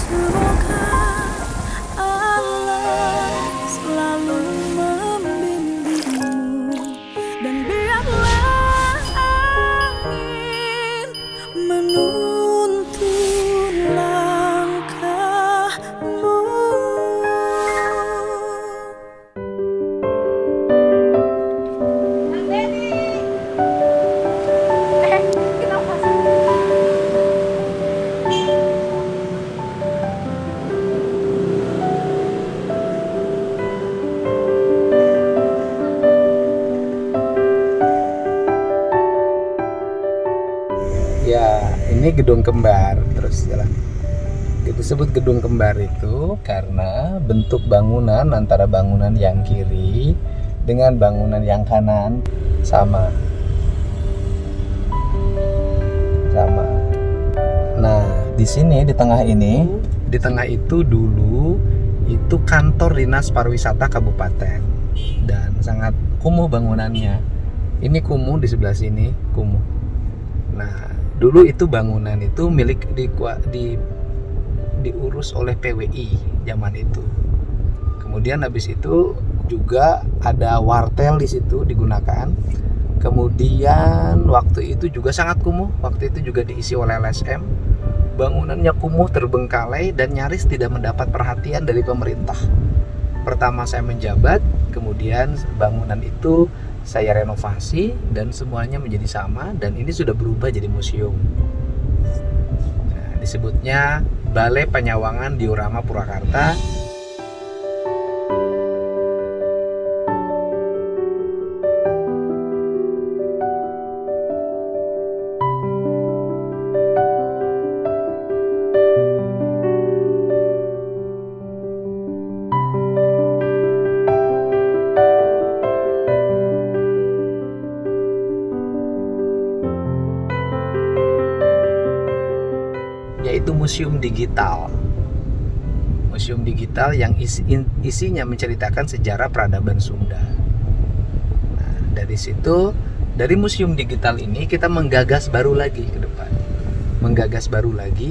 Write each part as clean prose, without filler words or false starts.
Semoga Allah selalu membimbingmu, dan biarlah angin menuntun langkahmu. Ya, ini gedung kembar. Terus jalan. Disebut gedung kembar itu karena bentuk bangunan antara bangunan yang kiri dengan bangunan yang kanan sama. Nah, di sini di tengah itu dulu itu kantor Dinas Pariwisata Kabupaten dan sangat kumuh bangunannya. Ini kumuh, di sebelah sini kumuh. Nah, dulu itu bangunan itu milik diurus oleh PWI zaman itu. Kemudian habis itu juga ada wartel di situ digunakan. Kemudian waktu itu juga sangat kumuh. Waktu itu juga diisi oleh LSM. Bangunannya kumuh, terbengkalai dan nyaris tidak mendapat perhatian dari pemerintah. Pertama saya menjabat, kemudian bangunan itu saya renovasi dan semuanya menjadi sama, dan ini sudah berubah jadi museum. Nah, disebutnya Balai Panyawangan Diorama Purwakarta. Yaitu museum digital. Museum digital yang isinya menceritakan sejarah peradaban Sunda. Nah, dari situ, dari museum digital ini kita menggagas baru lagi ke depan. Menggagas baru lagi,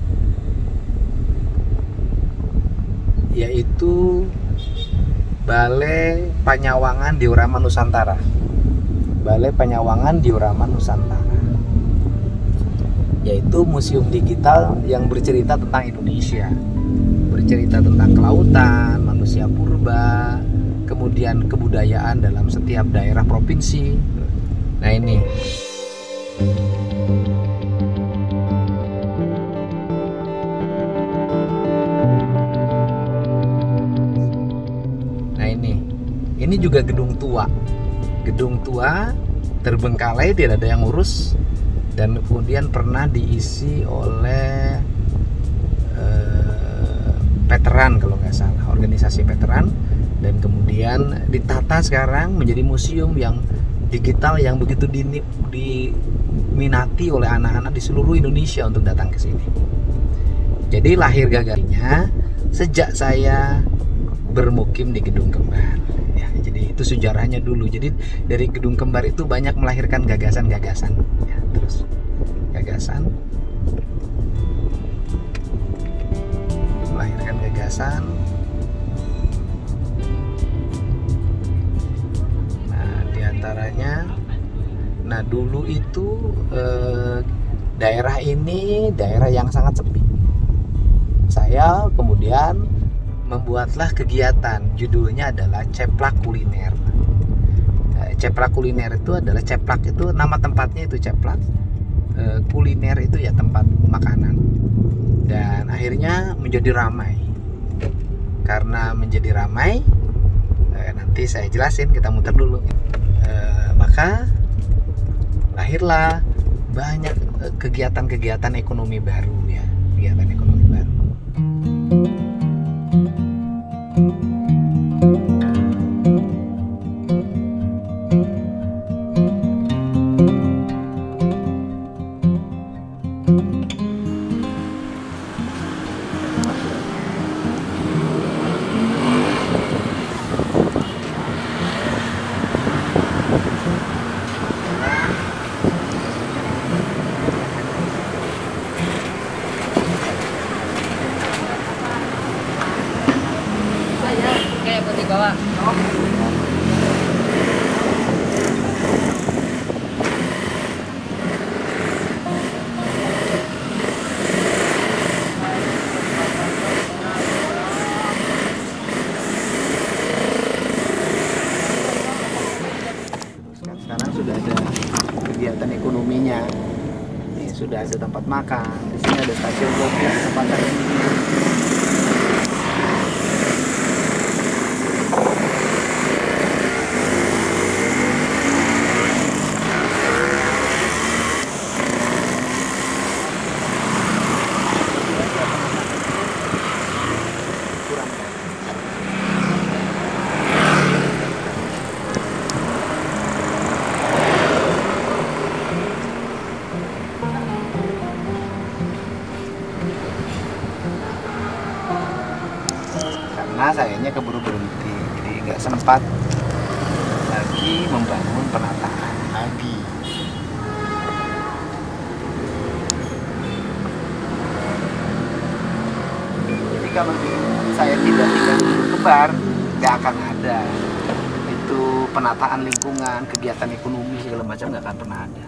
yaitu Balai Panyawangan Diorama Nusantara. Balai Panyawangan Diorama Nusantara, yaitu museum digital yang bercerita tentang Indonesia, bercerita tentang kelautan, manusia purba, kemudian kebudayaan dalam setiap daerah provinsi. Nah, ini ini juga gedung tua terbengkalai, tidak ada yang ngurus, dan kemudian pernah diisi oleh veteran kalau nggak salah, organisasi veteran, dan kemudian ditata sekarang menjadi museum yang digital yang begitu diminati oleh anak-anak di seluruh Indonesia untuk datang ke sini. Jadi lahir gagasannya sejak saya bermukim di Gedung Kembar. Ya, jadi itu sejarahnya dulu. Jadi dari Gedung Kembar itu banyak melahirkan gagasan-gagasan. Ya, terus gagasan, melahirkan gagasan. Nah, diantaranya, nah dulu itu daerah ini daerah yang sangat sepi. Saya kemudian membuatlah kegiatan, judulnya adalah Ceplak Kuliner. Ceplak Kuliner itu adalah, ceplak itu nama tempatnya, itu ceplak, kuliner itu ya tempat makanan. Dan akhirnya menjadi ramai. Karena menjadi ramai, nanti saya jelasin, kita muter dulu. Maka lahirlah banyak kegiatan-kegiatan ekonomi baru ya, kegiatan ekonomi baru. Pak. Sekarang sudah ada kegiatan ekonominya. Ini sudah ada tempat makan. Di sini ada stasiun Bogor tempat ini. Karena sayangnya keburu berhenti, jadi nggak sempat lagi membangun penataan lagi. Jadi kalau saya tidak tinggal di Kebar, nggak akan ada itu penataan lingkungan, kegiatan ekonomi segala macam nggak akan pernah ada.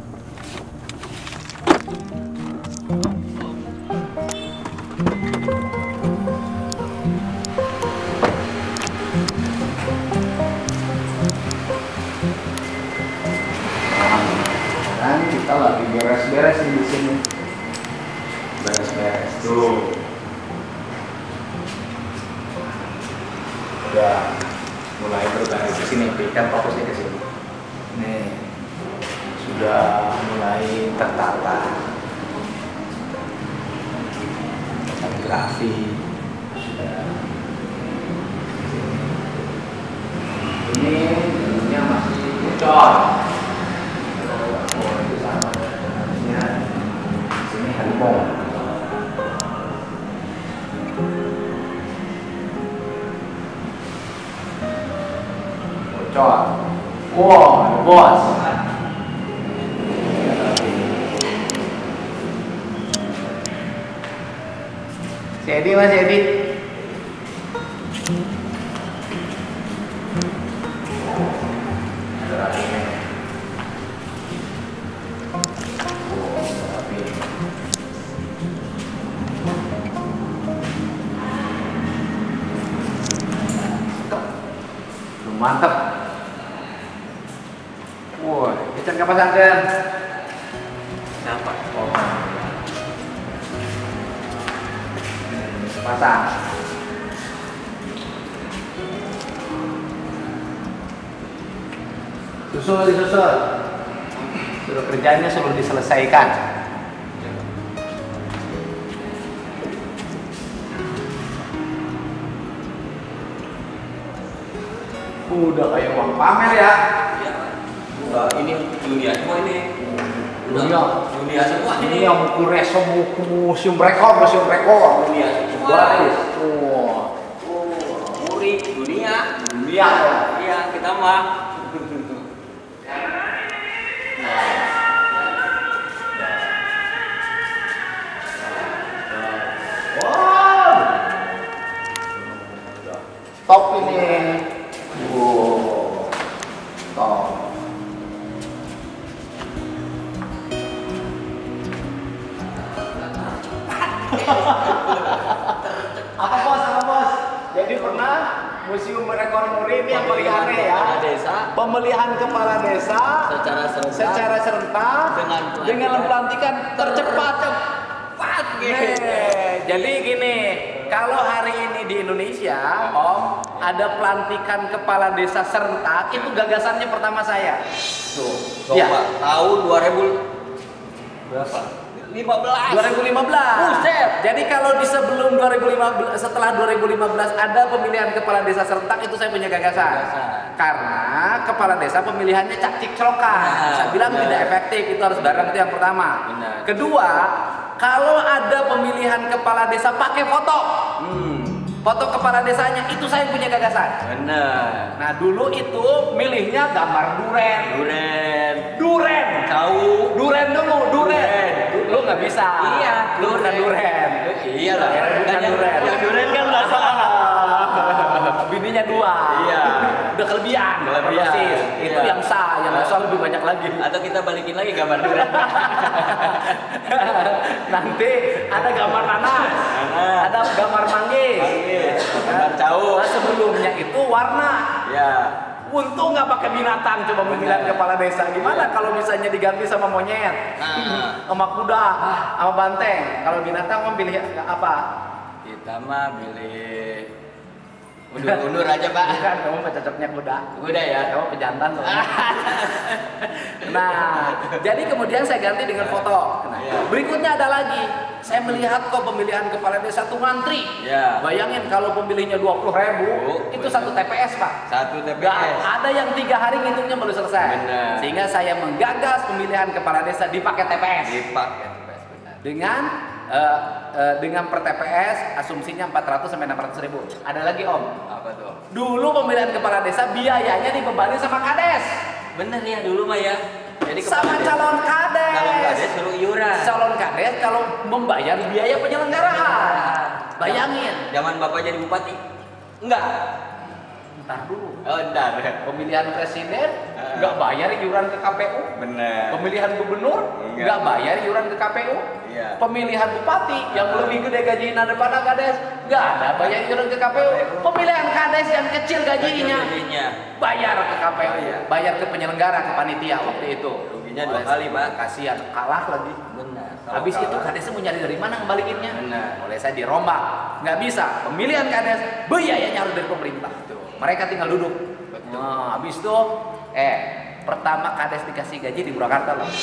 Sekarang kita lagi beres-beres di sini. Beres-beres tuh. Udah mulai bergerak ke sini, kita fokusnya ke sini. Nih, sudah mulai tertata. Kaligrafi sudah. Ini bentuknya masih bocor. Sini harimau. Bocor. Wow, bos. Si Edi, Mas Edi. Ada rapinya. Mantap. Wah, ikan kapas angken. Dapat. Oh. Pasang. Disusul. Suruh kerjanya suruh diselesaikan. Udah kayak uang pamer ya. Udah ini dunia semua ini. Dunia semua Ini ini. yang museum rekor. Dunia semua. Guys, wah, Muri dunia. dunia ya. Iya, kita mah. Wow, top ini. Wow, top. Apa bos? Jadi pernah museum rekor muri ini yang paling aneh ya. Kepala desa Pemilihan kepala desa secara serentak dengan pelantikan tercepat. Jadi gini, kalau hari ini di Indonesia, Om, ada pelantikan kepala desa serentak, itu gagasannya pertama saya. tuh. Ya. Coba tahun 2000 berapa? 15. 2015. Buset. Jadi kalau di sebelum 2015, setelah 2015 ada pemilihan kepala desa serentak, itu saya punya gagasan. Karena kepala desa pemilihannya cak-cik celokan. Saya bilang benar. tidak efektif, itu harus bareng, itu yang pertama. Benar. Kedua, kalau ada pemilihan kepala desa pakai foto. Foto kepala desanya, itu saya punya gagasan. Benar. Nah, dulu itu milihnya gambar duren. Duren. Tahu. Duren dulu, duren. Lu nggak bisa. Iya, lu bukan duren. Iya lah. Bukan duren. Yang duren kan nggak salah. Bininya dua. usah, yang nggak usah lebih banyak lagi. Atau kita balikin lagi gambar durian. Nanti ada gambar nanas, ada gambar manggis, Gambar cau. Nah, sebelumnya itu warna. Ya. Untung nggak pakai binatang, coba pemilihan kepala desa. Gimana kalau misalnya diganti sama monyet, sama kuda, sama banteng? Kalau binatang mau pilih apa? Kita mah pilih undur-undur aja, Pak. Bukan, kamu mah cocoknya kuda. Kuda ya. Kamu pejantan loh. Nah, jadi kemudian saya ganti dengan foto. Nah, berikutnya ada lagi. Saya melihat kok pemilihan kepala desa tuh ngantri. Ya. Bayangin kalau pemilihnya 20.000, itu satu TPS, Pak. Satu TPS. Gak ada yang 3 hari ngitungnya baru selesai. Benar. Sehingga saya menggagas pemilihan kepala desa dipakai TPS. Dipakai TPS, benar. Dengan per TPS asumsinya 400 sampai 600 ribu. Ada lagi Om. Apa tuh? Dulu pemilihan kepala desa biayanya dibebani sama kades. Bener ya dulu mah ya. Jadi Sama calon kades. Calon kades suruh iuran. Calon kades kalau membayar biaya penyelenggaraan. Bayangin. Zaman Bapak jadi bupati? Enggak. Ntar dulu. Oh, entar. Pemilihan presiden nggak bayar iuran ke KPU. Bener. Pemilihan gubernur Enggak. nggak bayar iuran ke KPU. Iya. Pemilihan bupati yang lebih gede gajinya daripada kades nggak ada bayar iuran ke KPU. Pemilihan kades yang kecil gajinya bayar ke KPU, bayar ke penyelenggara, ke panitia waktu itu. Ruginya 2 kali, Pak. Kasihan, kalah lagi. Benar. Habis itu kadesnya mau nyari dari mana ngembalikinnya? Benar. Oleh saya dirombak, nggak bisa. Pemilihan kades biayanya harus dari pemerintah. Mereka tinggal duduk. Betul. Nah, habis itu, pertama kades dikasih gaji di Purwakarta loh.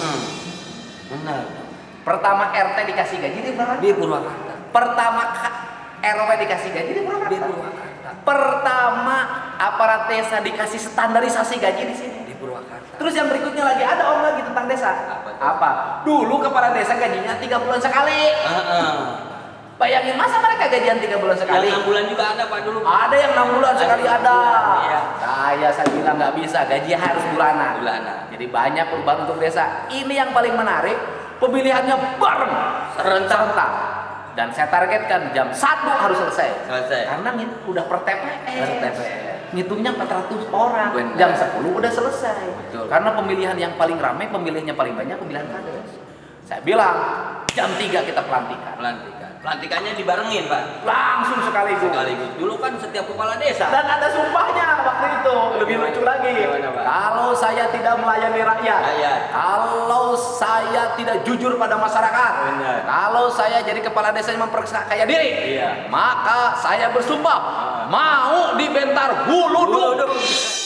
Benar. Pertama RT dikasih gaji di Purwakarta. Di Purwakarta. Pertama RW dikasih gaji di Purwakarta. Di Purwakarta. Pertama aparat desa dikasih standarisasi gaji di sini. Di Purwakarta. Terus yang berikutnya lagi ada Om lagi tentang desa. Apa? Dulu kepala desa gajinya 3 bulan sekali. Bayangin masa mereka gajian 3 bulan sekali? Yang 6 bulan juga ada, Pak, dulu. Ada yang 6 bulan sekali ada. Iya. Saya bilang nggak bisa, gaji harus bulanan. Bulanan. Jadi banyak perubahan untuk desa. Ini yang paling menarik, pemilihannya bareng, serentak. Dan saya targetkan jam 1 harus selesai. Karena udah per TPS. Ngitungnya 400 orang. Benar. Jam 10 udah selesai. Betul. Karena pemilihan yang paling ramai, pemilihnya paling banyak, pemilihan kades. Saya bilang jam 3 kita pelantikan. Pelantikannya dibarengin, Pak. Langsung sekaligus. Dulu kan setiap kepala desa. Dan ada sumpahnya waktu itu. Lebih lucu lagi. Gimana, Pak? Kalau saya tidak melayani rakyat, kalau saya tidak jujur pada masyarakat, Benar. kalau saya jadi kepala desa yang memperkaya diri, Iya. maka saya bersumpah mau dibentar Hulu.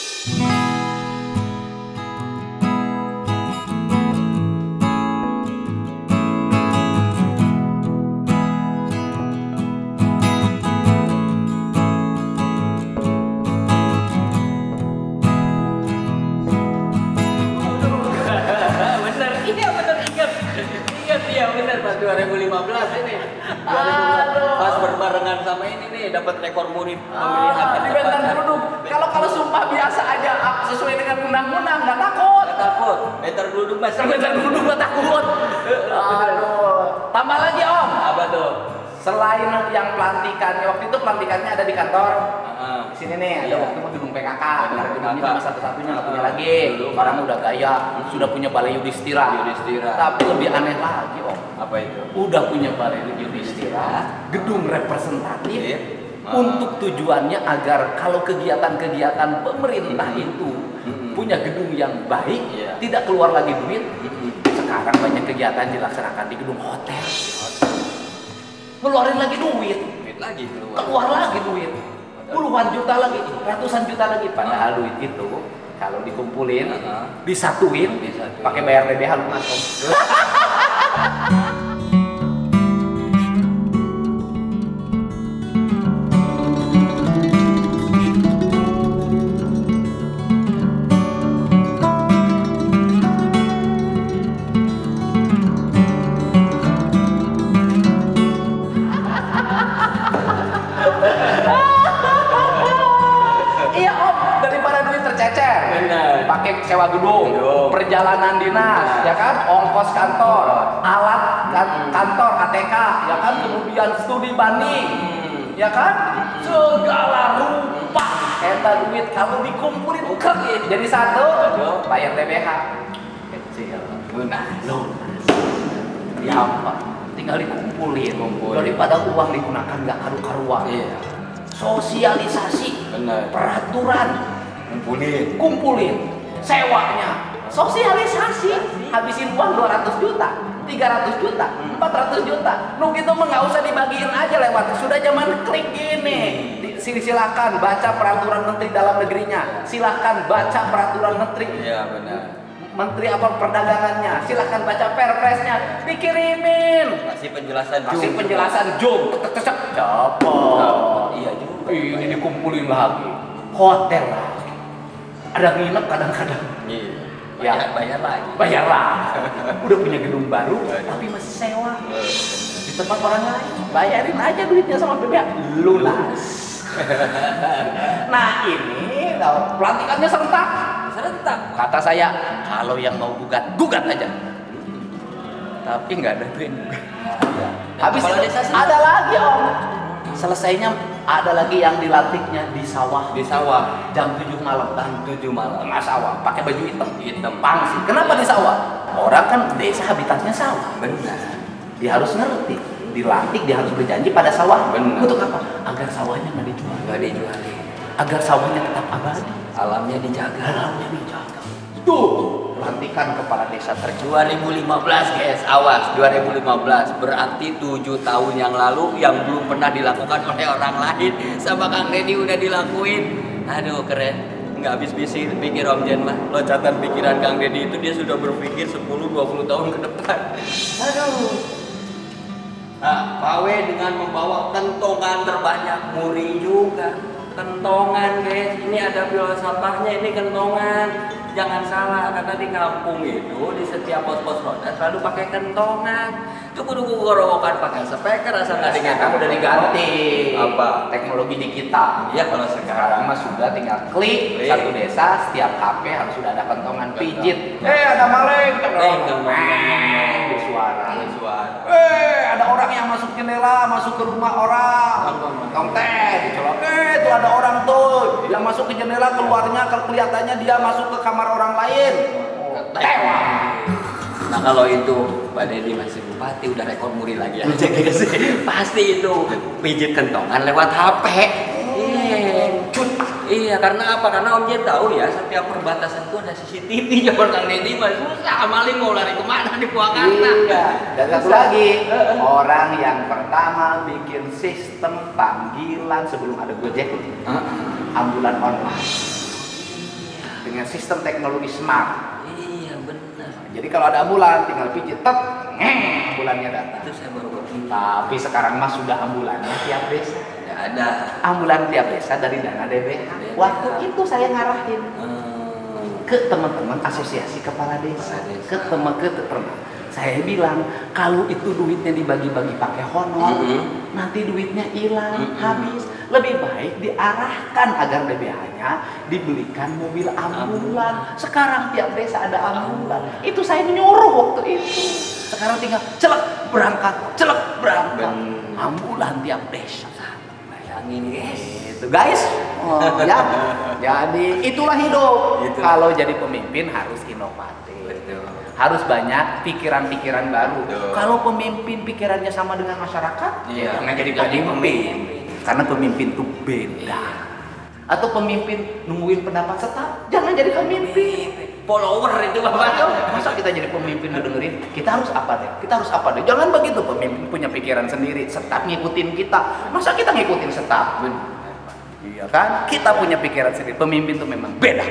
Bener, Pak, 2015 ini. Pas berbarengan sama ini nih, dapat rekor muri pemilihan Dibentar dulu. Kalau sumpah biasa aja sesuai dengan undang-undang nggak takut. Nggak takut. Bentar duduk, Mas. Bentar dulu nggak takut. Aduh. Tambah lagi Om. Apa tuh? Selain yang pelantikannya, waktu itu pelantikannya ada di kantor. Di sini nih, ada Iya. waktu itu gedung PKK. Gedung Nah, gedung ini PKK. cuma satu-satunya nggak punya lagi. Orang udah gaya, sudah punya balai Yudhistira. Yudhistira. Tapi lebih aneh lagi Om. Apa itu? Udah punya balai Yudhistira, gedung representatif. Iya. Untuk tujuannya agar kalau kegiatan-kegiatan pemerintah itu punya gedung yang baik, Iya. tidak keluar lagi duit. Sekarang banyak kegiatan dilaksanakan di gedung hotel. Ngeluarin lagi duit, Duit lagi keluar lagi duit, puluhan juta lagi, ratusan juta lagi. Padahal duit itu kalau dikumpulin, disatuin, pakai bayar DBH lunas Om. Iya Om, daripada duit tercecer, Benar. pakai sewa gedung, perjalanan dinas, ya kan, ongkos kantor, alat kantor, ATK, ya kan, kemudian studi banding, ya kan, segala rupa Eta duit kalau dikumpulin krek jadi satu, bayar TBH. Kecil, lunas. Ya apa? Tinggal dikumpulin. Daripada uang digunakan nggak karu-karuan. Iya. Sosialisasi, Benar. peraturan, kumpulin, sewanya, sosialisasi, habisin uang 200 juta, 300 juta, 400 juta. Nu gitu mah nggak usah dibagiin aja lewat. Sudah zaman klik gini. Silakan baca peraturan menteri dalam negerinya. Silakan baca peraturan menteri. Iya benar. Menteri apa perdagangannya. Silakan baca perpresnya. Dikirimin. Kasih penjelasan Kasih Zoom. penjelasan Zoom. Tek. Dapat. Iya juga. Ini dikumpulin lagi. Hotel lagi. Ada nginep kadang-kadang. Iya. Ya. Bayar lagi. Bayar lah. Udah punya gedung baru, tapi masih sewa. Di tempat orang lain. Bayarin aja duitnya sama BBH. Lunas. Nah ini pelantikannya serentak. Kata saya, kalau yang mau gugat aja. Tapi nggak ada tuh yang gugat. Habis Kepala itu desa sih? ada lagi om. Selesainya ada lagi yang dilantiknya di sawah. Di sawah. Jam 7 malam. Jam 7 malam. Tengah sawah, pakai baju hitam. Hitam. Pangsi. Kenapa di sawah? Orang kan desa habitatnya sawah. Benar. Dia harus ngerti. Dilantik dia harus berjanji pada sawah. Benar. Untuk apa? Agar sawahnya nggak dijual. Nggak dijualin. Agar sawahnya tetap abadi. Alamnya dijaga. Alamnya dijaga. Tuh, pelantikan kepala desa terjual. 2015 guys, awas 2015 berarti 7 tahun yang lalu yang belum pernah dilakukan oleh orang lain sama Kang Deddy udah dilakuin. Aduh keren, nggak habis pikir Om Jen mah. Loncatan pikiran Kang Deddy itu dia sudah berpikir 10-20 tahun ke depan. Aduh. Nah, Pawe dengan membawa kentongan terbanyak muri juga. Kentongan guys, ini ada pil sampahnya, ini kentongan. Jangan salah, karena di kampung itu di setiap pos-pos roda selalu pakai kentongan. Tuku-tuku gorowokan pakai speaker asal nggak diganti. Sekarang udah diganti. Apa? Teknologi digital. Iya kalau Sekarang sekarang mah sudah tinggal klik. Satu desa setiap HP harus sudah ada kentongan pijit. Betul. Ada maling. Ada suara. suara. Ada orang yang masuk jendela, masuk ke rumah orang. Tong teh dicolok. Tuh ada orang tuh yang masuk ke jendela, keluarnya kelihatannya dia masuk ke kamar orang lain. Tewa. Nah kalau itu Pak Deddy masih bupati udah rekor muri lagi aja guys. Pasti itu pijit kentongan lewat HP. Iya karena apa? Karena Om Jen tahu ya setiap perbatasan itu ada CCTV. Zaman Kang Deddy mah susah maling mau lari kemana di Purwakarta. Iya. Dan satu lagi, orang yang pertama bikin sistem panggilan sebelum ada Gojek, ambulan online dengan sistem teknologi smart. Iya benar. Jadi kalau ada ambulan tinggal pijit, tet, ambulannya datang. Itu saya baru berpikir. Tapi sekarang mah sudah ambulannya tiap desa. Tidak ada. Ambulan tiap desa dari dana DBH. Waktu itu saya ngarahin ke teman-teman asosiasi kepala desa, ke teman saya bilang kalau itu duitnya dibagi-bagi pakai honor, nanti duitnya hilang, habis. Lebih baik diarahkan agar DBH-nya dibelikan mobil ambulan. Sekarang tiap desa ada ambulan. Itu saya menyuruh waktu itu. Sekarang tinggal celek berangkat. Ambulan tiap desa. Bayangin guys. Itu guys. Ya. Jadi itulah hidup. Gitu. Kalau jadi pemimpin harus inovatif. Betul. Harus banyak pikiran-pikiran baru. Betul. Kalau pemimpin pikirannya sama dengan masyarakat, Iya. jangan jadi pemimpin. Karena pemimpin itu beda. Atau pemimpin nungguin pendapat tetap, jangan jadi pemimpin. Follower itu Bapak. Masa kita jadi pemimpin dengerin, kita harus apa deh? Kita harus apa deh? Jangan begitu, pemimpin punya pikiran sendiri, staf ngikutin kita. Masa kita ngikutin staf? Iya kan? Kita punya pikiran sendiri. Pemimpin itu memang beda.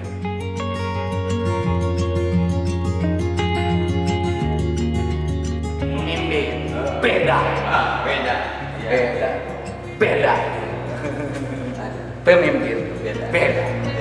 Pemimpin beda. Beda. Beda. Beda. Pemimpin beda.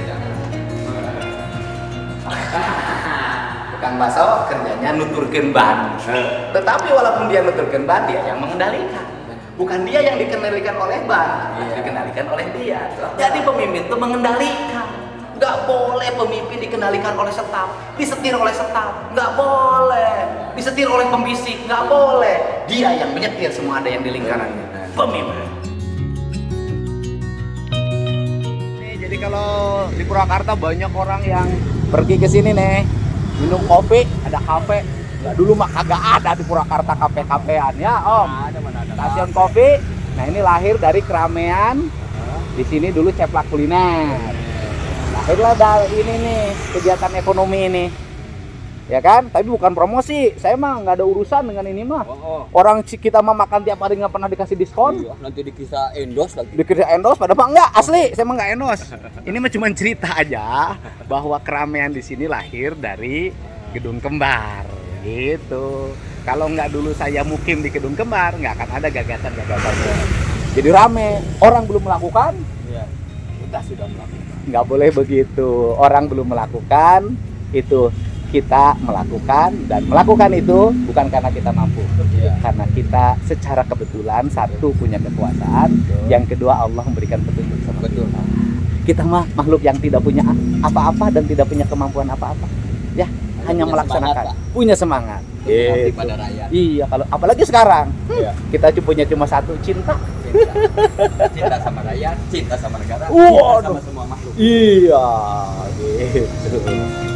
Tukang bakso kerjanya nuturkeun ban. Tetapi walaupun dia nuturkeun ban, dia yang mengendalikan. Bukan dia yang dikendalikan oleh ban, dikendalikan oleh dia. Jadi pemimpin itu mengendalikan. Nggak boleh pemimpin dikendalikan oleh staf, disetir oleh staf. Nggak boleh. Disetir oleh pembisik, nggak boleh. Dia yang menyetir, semua ada yang di lingkarannya. Pemimpin. Jadi kalau di Purwakarta banyak orang yang pergi ke sini nih, minum kopi, ada kafe. Nggak, dulu mah kagak ada di Purwakarta kafe-kafean ya, Om. Ada mana ada. Stasiun kopi. Nah, ini lahir dari keramaian. Di sini dulu Ceplak Kuliner. Lahirlah dari ini nih, kegiatan ekonomi ini. Ya kan? Tapi bukan promosi. Saya mah nggak ada urusan dengan ini mah. Orang kita mah makan tiap hari nggak pernah dikasih diskon. Iya, nanti dikisah endorse lagi. Dikira endorse, padahal mah enggak, asli. Saya mah nggak endorse. Ini mah cuma cerita aja bahwa keramaian di sini lahir dari Gedung Kembar. Gitu. Kalau nggak dulu saya mukim di Gedung Kembar, nggak akan ada gagasan-gagasannya. Jadi rame. Orang belum melakukan, Iya. Kita sudah melakukan. nggak boleh begitu. Orang belum melakukan, itu kita melakukan, dan melakukan itu bukan karena kita mampu, Iya. karena kita secara kebetulan satu punya kekuasaan, yang kedua Allah memberikan petunjuk sama Betul. kita mah makhluk yang tidak punya apa-apa dan tidak punya kemampuan apa-apa, ya hanya punya melaksanakan, semangat, Pak. punya semangat. Mengabdi Gitu. pada rakyat. Iya, kalau apalagi sekarang Iya. kita cuma satu, cinta. Cinta sama rakyat, cinta sama negara, Waduh. cinta sama semua makhluk. Iya, gitu.